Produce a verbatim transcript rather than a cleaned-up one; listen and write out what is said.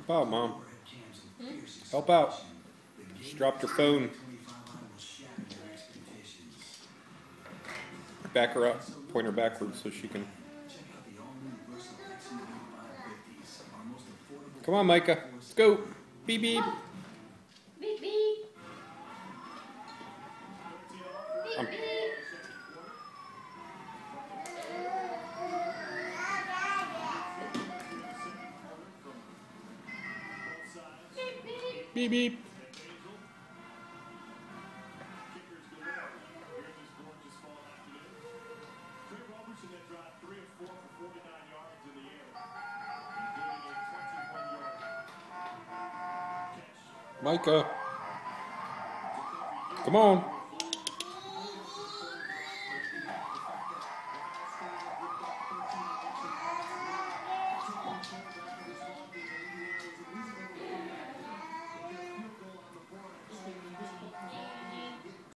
Help out, Mom. Help out. Just dropped your phone. Back her up. Point her backwards so she can... Come on, Micah. Let's go. Beep, beep. Beep, beep. Um, beep, beep. Micah. Come on.